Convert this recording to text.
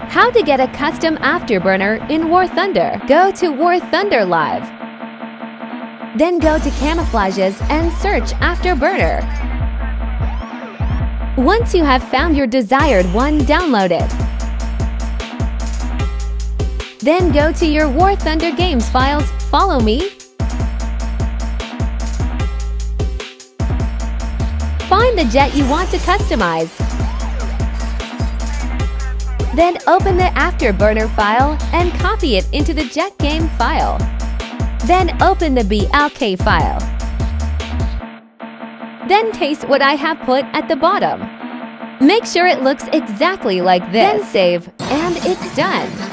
How to get a custom Afterburner in War Thunder. Go to War Thunder Live. Then go to Camouflages and search Afterburner. Once you have found your desired one, download it. Then go to your War Thunder Games files. Follow me. Find the jet you want to customize. Then open the Afterburner file and copy it into the jet game file. Then open the BLK file. Then paste what I have put at the bottom. Make sure it looks exactly like this. Then save, and it's done.